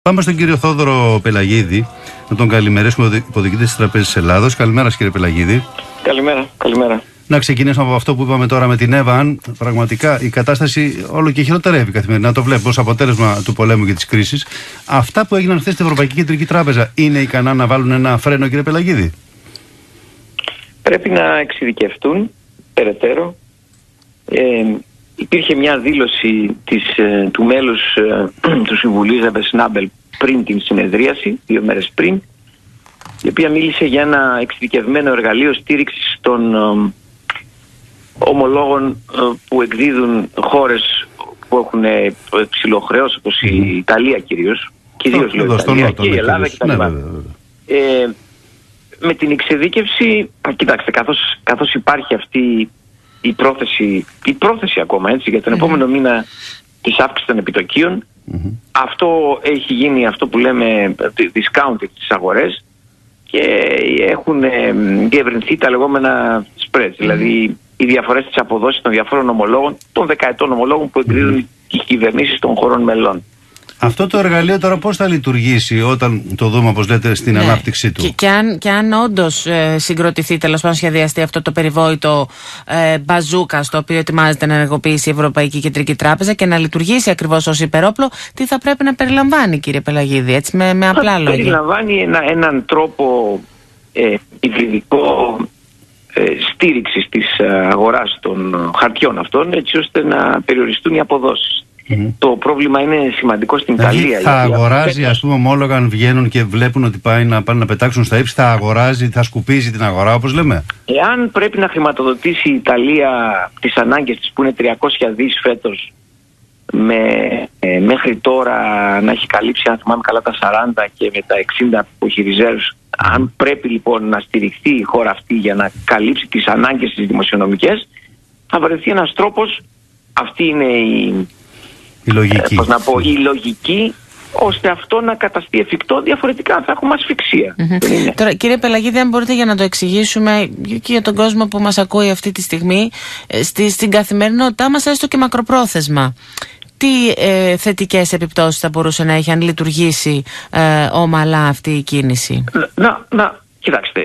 Πάμε στον κύριο Θόδωρο Πελαγίδη, να τον καλημερίσουμε, υποδιοικητή της Τραπέζης Ελλάδος. Καλημέρα, κύριε Πελαγίδη. Καλημέρα. Να ξεκινήσουμε από αυτό που είπαμε τώρα με την Εύα. Αν πραγματικά η κατάσταση όλο και χειροτερεύει καθημερινά, το βλέπουμε ως αποτέλεσμα του πολέμου και της κρίσης. Αυτά που έγιναν χθες στην Ευρωπαϊκή Κεντρική Τράπεζα είναι ικανά να βάλουν ένα φρένο, κύριε Πελαγίδη? Πρέπει να εξειδικευτούν περαιτέρω. Υπήρχε μια δήλωση του μέλους του Συμβουλίου Ιζαμπέλ Σνάμπελ πριν την συνεδρίαση, 2 μέρες πριν, η οποία μίλησε για ένα εξειδικευμένο εργαλείο στήριξης των ομολόγων που εκδίδουν χώρες που έχουν ψηλό χρέος, όπως η Ιταλία κυρίως λέω Ιταλία και η Ελλάδα κτλ. Με την εξειδίκευση, κοιτάξτε, καθώς υπάρχει αυτή η πρόθεση ακόμα, έτσι, για τον επόμενο μήνα της αύξησης των επιτοκίων, αυτό έχει γίνει, αυτό που λέμε discounted στις αγορές, και έχουν διευρυνθεί τα λεγόμενα spreads, δηλαδή οι διαφορές της αποδόσης των διαφόρων ομολόγων, των δεκαετών ομολόγων που εκδίδουν οι κυβερνήσεις των χωρών μελών. Αυτό το εργαλείο τώρα πώς θα λειτουργήσει όταν το δούμε, όπως λέτε, στην ανάπτυξή του? Και αν όντως συγκροτηθεί, τέλος πάντων σχεδιαστεί αυτό το περιβόητο μπαζούκα στο οποίο ετοιμάζεται να ενεργοποιήσει η Ευρωπαϊκή Κεντρική Τράπεζα και να λειτουργήσει ακριβώς ως υπερόπλο, τι θα πρέπει να περιλαμβάνει, κύριε Πελαγίδη, έτσι με απλά λόγια? Περιλαμβάνει έναν τρόπο υβριδικό στήριξης της αγοράς των χαρτιών αυτών, έτσι ώστε να περιοριστούν οι αποδόσεις. Το πρόβλημα είναι σημαντικό στην Ιταλία. Θα αγοράζει, ας πούμε, ομόλογα, αν βγαίνουν και βλέπουν ότι πάνε να πετάξουν στα ύψη, θα αγοράζει, θα σκουπίζει την αγορά, όπως λέμε. Εάν πρέπει να χρηματοδοτήσει η Ιταλία τις ανάγκες της, που είναι 300 δις φέτος, μέχρι τώρα να έχει καλύψει, αν θυμάμαι καλά, τα 40 και με τα 60 που έχει reserves, αν πρέπει λοιπόν να στηριχθεί η χώρα αυτή για να καλύψει τις ανάγκες της δημοσιονομικές, θα βρεθεί ένας τρόπος. Αυτή είναι η λογική, ώστε αυτό να καταστεί εφικτό. Διαφορετικά θα έχουμε ασφυξία. Τώρα, κύριε Πελαγίδη, αν μπορείτε, για να το εξηγήσουμε και για τον κόσμο που μας ακούει αυτή τη στιγμή, στην καθημερινότητά μας, έστω και μακροπρόθεσμα, τι θετικές επιπτώσεις θα μπορούσε να έχει αν λειτουργήσει ομαλά αυτή η κίνηση? Κοιτάξτε,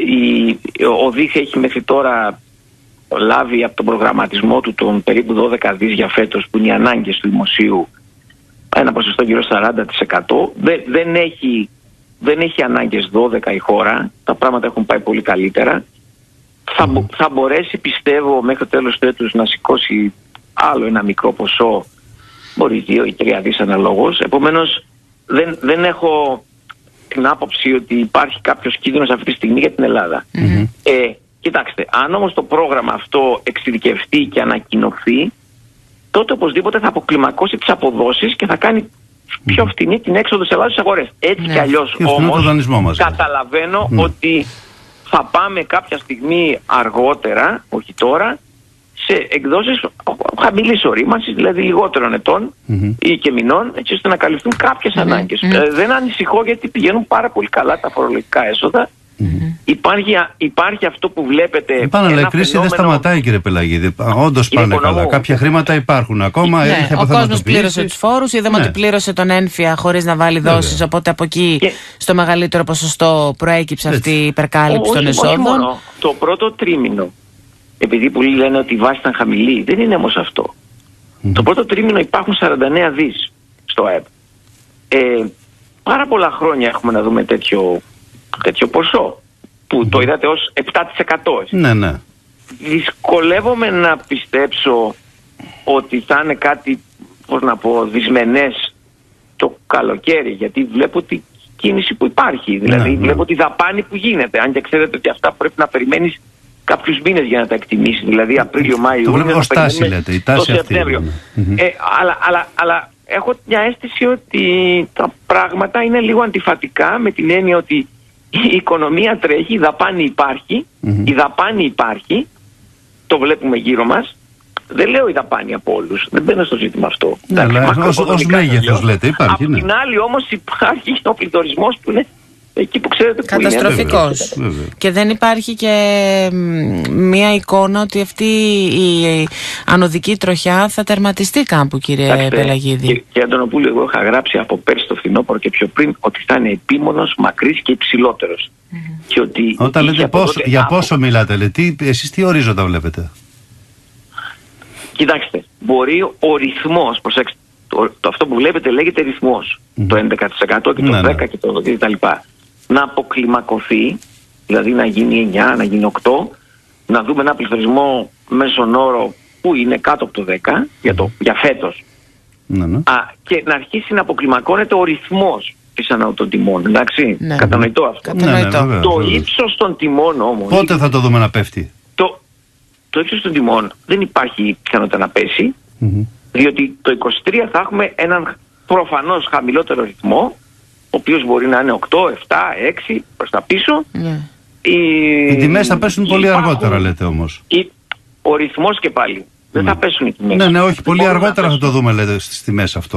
ο ΔΙΧ έχει μέχρι τώρα λάβει από τον προγραμματισμό του των περίπου 12 δις για φέτος, που είναι οι ανάγκες του δημοσίου, ένα ποσοστό γύρω 40%. Δεν έχει ανάγκες 12 η χώρα, τα πράγματα έχουν πάει πολύ καλύτερα. Θα μπορέσει, πιστεύω, μέχρι το τέλος του έτους να σηκώσει άλλο ένα μικρό ποσό, μπορεί 2 ή 3 δις αναλόγως. Επομένως δεν έχω την άποψη ότι υπάρχει κάποιος κίνδυνος αυτή τη στιγμή για την Ελλάδα. Κοιτάξτε, αν όμως το πρόγραμμα αυτό εξειδικευτεί και ανακοινωθεί, τότε οπωσδήποτε θα αποκλιμακώσει τις αποδόσεις και θα κάνει πιο φτηνή την έξοδο της Ελλάδας στις αγορές. Έτσι κι αλλιώς όμως καταλαβαίνω ότι θα πάμε κάποια στιγμή αργότερα, όχι τώρα, σε εκδόσεις χαμηλής ορίμανσης, δηλαδή λιγότερων ετών ή και μηνών, έτσι ώστε να καλυφθούν κάποιες ανάγκες. Δεν ανησυχώ, γιατί πηγαίνουν πάρα πολύ καλά τα φορολογικά έσοδα. Υπάρχει αυτό που βλέπετε. Αλλά η κρίση δεν σταματάει, κύριε Πελαγίδη. Όντως πάνε καλά. Κάποια χρήματα υπάρχουν ακόμα. Ο κόσμος πλήρωσε τους φόρους. Είδαμε ότι πλήρωσε τον ένφια χωρίς να βάλει δόσεις. Οπότε από εκεί στο μεγαλύτερο ποσοστό προέκυψε αυτή η υπερκάλυψη των εσόδων. Το πρώτο τρίμηνο, επειδή πολλοί λένε ότι η βάση ήταν χαμηλή, δεν είναι όμως αυτό. Το πρώτο τρίμηνο υπάρχουν 49 δις στο ΑΕΠ. Πάρα πολλά χρόνια έχουμε να δούμε τέτοιο ποσό, που το είδατε ως 7%. Ναι. Δυσκολεύομαι να πιστέψω ότι θα είναι κάτι, δυσμενές το καλοκαίρι, γιατί βλέπω τη κίνηση που υπάρχει. Δηλαδή βλέπω τη δαπάνη που γίνεται. Αν και ξέρετε ότι αυτά πρέπει να περιμένεις κάποιους μήνες για να τα εκτιμήσεις. Δηλαδή Απρίλιο, Μάιο, Ιούνιο, ως τάση λέτε, η τάση το Σεπτέμβριο. Αλλά έχω μια αίσθηση ότι τα πράγματα είναι λίγο αντιφατικά, με την έννοια ότι η οικονομία τρέχει, η δαπάνη υπάρχει, το βλέπουμε γύρω μας. Δεν λέω η δαπάνη από όλους, δεν μπαίνω στο ζήτημα αυτό. Ως μέγεθος λέτε, υπάρχει. Από την άλλη όμως υπάρχει ο πληθωρισμός, που είναι εκεί που ξέρετε που καταστροφικός. Και δεν υπάρχει και μια εικόνα ότι αυτή η ανωδική τροχιά θα τερματιστεί κάπου, κύριε Πελαγίδη. Και Αντωνοπούλου, εγώ είχα γράψει από πέρσι το φθινόπωρο και πιο πριν ότι θα είναι επίμονος, μακρύς και υψηλότερος. Και ότι όταν λέτε για πόσο μιλάτε, εσείς τι ορίζοντα βλέπετε? Κοιτάξτε, μπορεί ο ρυθμός, προσέξτε, αυτό που βλέπετε λέγεται ρυθμός, το 11% και το 10% και το κτλ. Να αποκλιμακωθεί, δηλαδή να γίνει 9, να γίνει 8, να δούμε ένα πληθωρισμό μέσον όρο που είναι κάτω από το 10 για φέτος. Και να αρχίσει να αποκλιμακώνεται ο ρυθμός της ανάγκης των τιμών, εντάξει, κατανοητό αυτό. Το ύψος των τιμών όμως... Πότε θα το δούμε να πέφτει? Το ύψος των τιμών δεν υπάρχει πιθανότητα να πέσει, διότι το 23 θα έχουμε έναν προφανώς χαμηλότερο ρυθμό, ο οποίος μπορεί να είναι 8, 7, 6 προς τα πίσω. Οι τιμές θα πέσουν πολύ αργότερα, λέτε όμως. Ο ρυθμός και πάλι. Δεν θα πέσουν οι τιμές. Ναι, όχι, πολύ αργότερα θα το δούμε, λέτε, στις τιμές αυτό.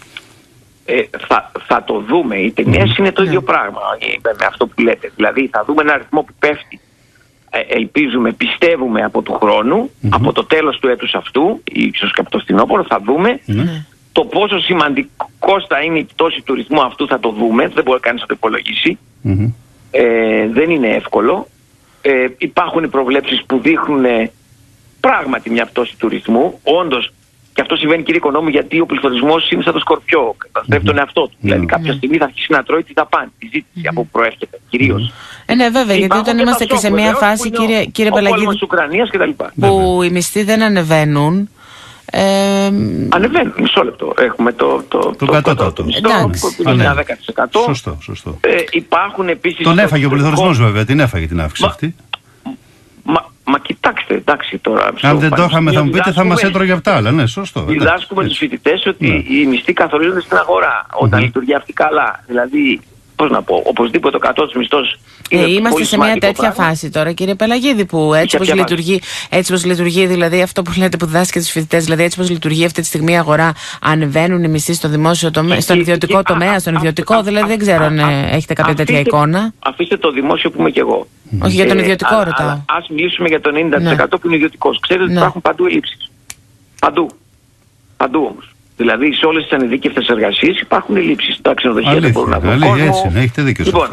Θα το δούμε. Οι τιμές είναι το ίδιο πράγμα με αυτό που λέτε. Δηλαδή θα δούμε ένα ρυθμό που πέφτει, ελπίζουμε, πιστεύουμε από του χρόνου, από το τέλος του έτους αυτού, ίσως και από το φθινόπωρο, θα δούμε. Το πόσο σημαντικός θα είναι η πτώση του ρυθμού αυτού θα το δούμε. Δεν μπορεί κανείς να το υπολογίσει. Δεν είναι εύκολο. Υπάρχουν οι προβλέψεις που δείχνουν πράγματι μια πτώση του ρυθμού. Όντως, και αυτό συμβαίνει, κύριε Οικονόμου, γιατί ο πληθωρισμός είναι σαν το σκορπιό. Καταστρέφει τον εαυτό του. Δηλαδή, κάποια στιγμή θα αρχίσει να τρώει τη δαπάνη, τη ζήτηση από όπου προέρχεται κυρίως. Ναι, βέβαια, γιατί όταν είμαστε και σε μια φάση, κύριε Πελαγίδη, που οι μισθοί δεν ανεβαίνουν. Ανεβαίνουν, μισό λεπτό. Έχουμε το κατώτατο μισθό που είναι 10%. Σωστό. Υπάρχουν επίσης. Τον έφαγε ο πληθωρισμός, βέβαια, την έφαγε την αύξηση αυτή. Μα κοιτάξτε, εντάξει τώρα. Αν δεν το είχαμε, θα μου πείτε, θα μας έτρωγε αυτά άλλα. Ναι, σωστό. Διδάσκουμε τους φοιτητές ότι οι μισθοί καθορίζονται στην αγορά όταν λειτουργεί αυτή καλά. Δηλαδή, πώς να πω, οπωσδήποτε ο κατώτατος μισθός. Είμαστε σε μια τέτοια φάση τώρα, κύριε Πελαγίδη, που έτσι πως λειτουργεί, δηλαδή αυτό που λέτε, που διδάσκεται στους φοιτητές, δηλαδή έτσι πως λειτουργεί αυτή τη στιγμή η αγορά, ανεβαίνουν οι μισθοί στο δημόσιο τομέα, στον ιδιωτικό τομέα, στον ιδιωτικό, δηλαδή δεν ξέρω αν έχετε κάποια τέτοια εικόνα. Αφήστε το δημόσιο που είμαι και εγώ. Όχι, για τον ιδιωτικό ρωτάω. Ας μιλήσουμε για τον 90% που είναι ιδιωτικός. Ξέρετε ότι υπάρχουν παντού ελλείψεις. Παντού όμως. Δηλαδή σε όλες τις ανειδίκευτες εργασίες υπάρχουν ελλείψεις. Τα ξενοδοχεία δεν μπορούν να βρουν κόσμο. Έτσι, έχετε δίκιο. Λοιπόν,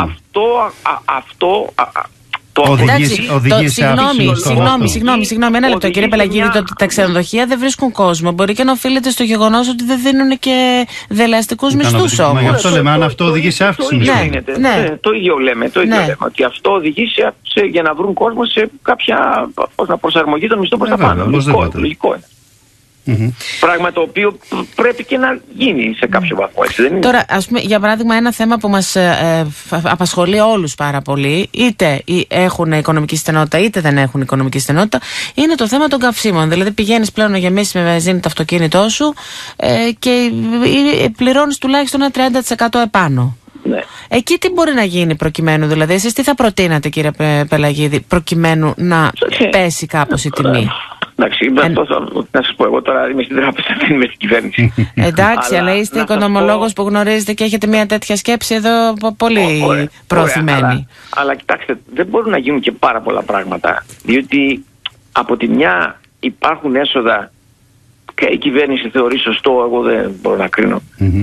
αυτό οδηγεί σε αύξηση. Συγγνώμη, ένα λεπτό, κύριε Πελαγίδη, το ότι τα ξενοδοχεία δεν βρίσκουν κόσμο μπορεί και να οφείλεται στο γεγονός ότι δεν δίνουν και δελεαστικούς μισθούς όμως. Γι' αυτό λέμε, αν αυτό οδηγεί σε αύξηση μισθών. Το ίδιο λέμε, ότι αυτό οδηγεί για να βρουν κόσμο σε κάποια προσαρμογή των μισθών προς τα πάνω. Λογικό είναι. Πράγμα το οποίο πρέπει και να γίνει σε κάποιο βαθμό, έτσι δεν είναι? Τώρα, ας πούμε, για παράδειγμα, ένα θέμα που μας απασχολεί όλους πάρα πολύ, είτε έχουν οικονομική στενότητα είτε δεν έχουν οικονομική στενότητα, είναι το θέμα των καυσίμων. Δηλαδή, πηγαίνεις πλέον να γεμίσεις με βενζίνη το αυτοκίνητό σου και πληρώνεις τουλάχιστον ένα 30% επάνω. Ναι. Εκεί τι μπορεί να γίνει προκειμένου, δηλαδή, εσείς τι θα προτείνατε, κύριε Πελαγίδη, προκειμένου να πέσει κάπως η τιμή? Εντάξει, να σας πω, εγώ τώρα είμαι στην τράπεζα, δεν είμαι στην κυβέρνηση. Εντάξει, αλλά είστε οικονομολόγος που γνωρίζετε και έχετε μια τέτοια σκέψη εδώ πολύ προωθημένη. Αλλά κοιτάξτε, δεν μπορούν να γίνουν και πάρα πολλά πράγματα, διότι από τη μια υπάρχουν έσοδα και η κυβέρνηση θεωρεί σωστό, εγώ δεν μπορώ να κρίνω,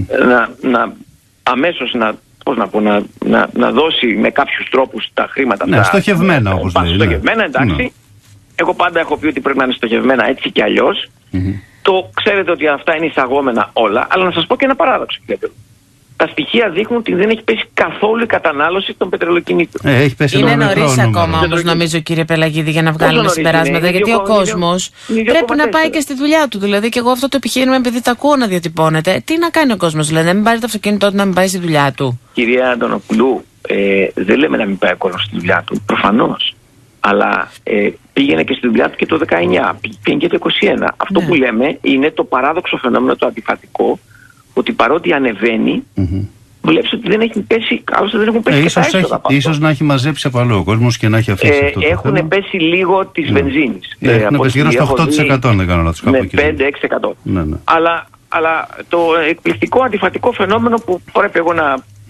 αμέσως να δώσει με κάποιους τρόπους τα χρήματα αυτά. Ναι, στοχευμένα όπως λέει. Στοχευμένα, εντάξει. Εγώ πάντα έχω πει ότι πρέπει να είναι στοχευμένα έτσι και αλλιώς. Το ξέρετε ότι αυτά είναι εισαγόμενα όλα, αλλά να σας πω και ένα παράδοξο. Τα στοιχεία δείχνουν ότι δεν έχει πέσει καθόλου η κατανάλωση των πετρελοκινήτων. Είναι νωρίς ακόμα όμως, νομίζω, κύριε Πελαγίδη, για να βγάλουμε συμπεράσματα. Γιατί ο κόσμος πρέπει να πάει και στη δουλειά του. Δηλαδή, και εγώ αυτό το επιχείρημα, επειδή τα ακούω να διατυπώνεται, τι να κάνει ο κόσμος, δηλαδή, να μην πάρει το αυτοκίνητό του, να μην πάει στη δουλειά του? Κυρία Αντωνοπουλού, δεν λέμε να μην πάει ο κόσμος στη δουλειά του, προφανώς. Αλλά πήγαινε και στη δουλειά του και το 19, πήγαινε και το 21. Αυτό που λέμε είναι το παράδοξο φαινόμενο, το αντιφατικό, ότι παρότι ανεβαίνει, βλέπεις ότι δεν έχει πέσει, άλλωστε δεν έχουν πέσει και τα έσοδα. Ίσως να έχει μαζέψει από αλλού ο κόσμος και να έχει αφήσει αυτό το έχουν θέμα. Πέσει λίγο της βενζίνης. Έχουν πέσει γύρω στο 8%, δεν κάνω λάθος. Ναι, 5-6%. Αλλά το εκπληκτικό αντιφατικό φαινόμενο που πρέπει εγώ να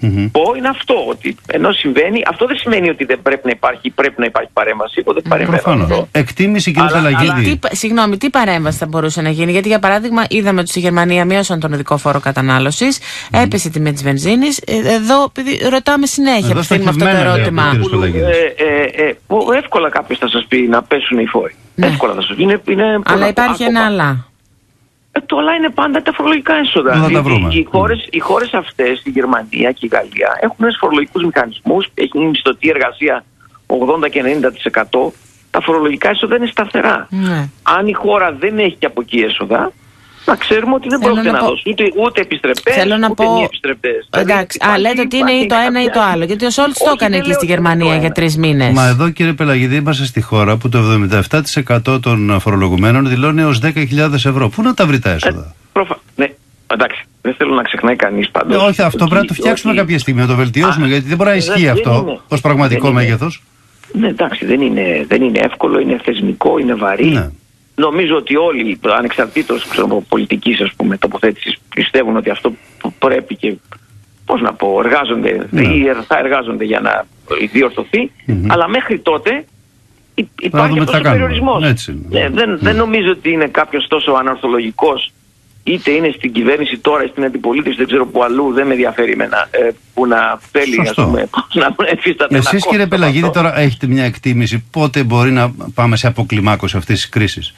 πω είναι αυτό, ότι ενώ συμβαίνει, αυτό δεν σημαίνει ότι δεν πρέπει να υπάρχει παρέμβαση. Εγώ δεν παρεμβαίνω. Εκτίμηση, κύριε Πελαγίδη. Συγγνώμη, τι παρέμβαση θα μπορούσε να γίνει? Γιατί για παράδειγμα είδαμε ότι στη Γερμανία μείωσαν τον οδικό φόρο κατανάλωσης, έπεσε η τιμή της βενζίνης. Εδώ ρωτάμε συνέχεια, απευθύνουμε αυτό το ερώτημα. Εύκολα κάποιος θα σας πει να πέσουν οι φόροι. Εύκολα θα σας πει. Αλλά υπάρχει ένα αλλά. Το αλλά είναι πάντα τα φορολογικά έσοδα. Οι χώρες αυτές, η Γερμανία και η Γαλλία, έχουν ένας φορολογικούς μηχανισμούς, έχει μισθωτή εργασία 80 και 90%. Τα φορολογικά έσοδα είναι σταθερά. Αν η χώρα δεν έχει και από εκεί έσοδα, να ξέρουμε ότι δεν πρόκειται να δώσουν ούτε επιστρεπτές, ούτε μη επιστρεπτές. Εντάξει, λέτε ότι είναι ή το ένα ή το άλλο. Γιατί ο Σόλτς το έκανε εκεί στη Γερμανία για 3 μήνες. Μα εδώ, κύριε Πελαγίδη, είμαστε στη χώρα που το 77% των φορολογουμένων δηλώνει ως 10.000 ευρώ. Πού να τα βρει τα έσοδα? Ναι, εντάξει, δεν θέλω να ξεχνάει κανείς πάντως. Όχι, αυτό πρέπει να το φτιάξουμε κάποια στιγμή, να το βελτιώσουμε, γιατί δεν μπορεί να ισχύει αυτό ως πραγματικό μέγεθος. Ναι, εντάξει, δεν είναι εύκολο, είναι θεσμικό, είναι βαρύ. Νομίζω ότι όλοι, ανεξαρτήτως πολιτικής τοποθέτησης, πιστεύουν ότι αυτό πρέπει και, εργάζονται ή θα εργάζονται για να διορθωθεί, αλλά μέχρι τότε υπάρχει αυτός ο περιορισμός. Δεν νομίζω ότι είναι κάποιος τόσο ανορθολογικός, είτε είναι στην κυβέρνηση τώρα ή στην αντιπολίτευση, δεν ξέρω που αλλού, δεν με ενδιαφέρει εμένα, που να θέλει να εφίσταται. Εσείς, κύριε Πελαγίδη, τώρα έχετε μια εκτίμηση πότε μπορεί να πάμε σε αποκλιμάκωση αυτής της κρίσης?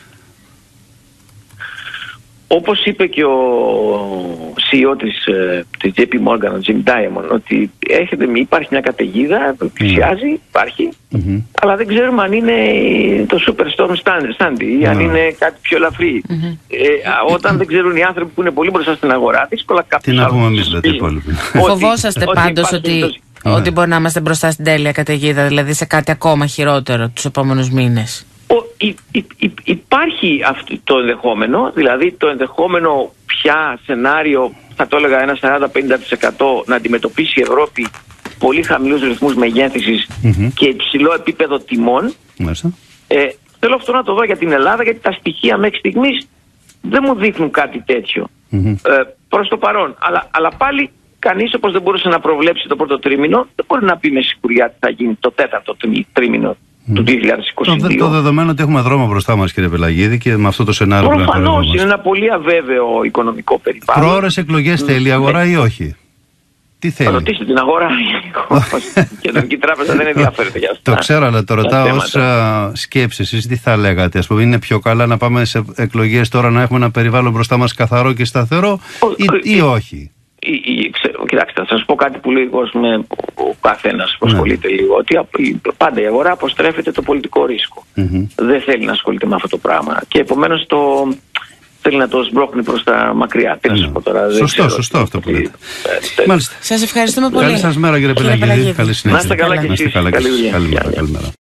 Όπως είπε και ο CEO της JP Morgan, ο Jim Dimon, ότι υπάρχει μια καταιγίδα, πλησιάζει, υπάρχει, αλλά δεν ξέρουμε αν είναι το Superstorm Sandy ή αν είναι κάτι πιο ελαφρύ. Όταν δεν ξέρουν οι άνθρωποι που είναι πολύ μπροστά στην αγορά, δύσκολα κάποιος άλλος. Τι να πούμε εμείς, δηλαδή, υπόλοιποι. Φοβόσαστε πάντως ότι μπορεί να είμαστε μπροστά στην τέλεια καταιγίδα, δηλαδή σε κάτι ακόμα χειρότερο τους επόμενους μήνες? Υπάρχει αυτό το ενδεχόμενο, δηλαδή το ενδεχόμενο πια σενάριο, θα το έλεγα ένα 40-50% να αντιμετωπίσει η Ευρώπη πολύ χαμηλούς ρυθμούς μεγέθυνσης και υψηλό επίπεδο τιμών. Θέλω αυτό να το δω για την Ελλάδα, γιατί τα στοιχεία μέχρι στιγμής δεν μου δείχνουν κάτι τέτοιο προς το παρόν. Αλλά πάλι κανείς, όπως δεν μπορούσε να προβλέψει το πρώτο τρίμηνο, δεν μπορεί να πει με σιγουριά τι θα γίνει το τέταρτο τρίμηνο του 2022. Το δεδομένο ότι έχουμε δρόμο μπροστά μας, κύριε Πελαγίδη, και με αυτό το σενάριο προφανώς είναι ένα πολύ αβέβαιο οικονομικό περιβάλλον. Προώρες εκλογές θέλει η αγορά ή όχι? Τι θέλει? Θα ρωτήσετε την αγορά. Η Κεντρική Τράπεζα δεν ενδιαφέρεται για αυτά. Το ξέρω, αλλά το ρωτάω ως σκέψη. Εσείς τι θα λέγατε? Ας πούμε, είναι πιο καλά να πάμε σε εκλογές τώρα, να έχουμε ένα περιβάλλον μπροστά μας καθαρό και σταθερό, ή όχι? Κοιτάξτε, θα σας πω κάτι που λίγο ο καθένας που ασχολείται λίγο, ότι πάντα η αγορά αποστρέφεται το πολιτικό ρίσκο. Δεν θέλει να ασχολείται με αυτό το πράγμα και επομένως θέλει να το σμπρώχνει προς τα μακριά. Τι να σας πω τώρα? Σωστό αυτό που λέτε. Σας ευχαριστούμε πολύ. Καλή σας μέρα, κύριε Πελαγίδη. Καλή συνέχεια. Να είστε καλά και εσείς. Καλημέρα.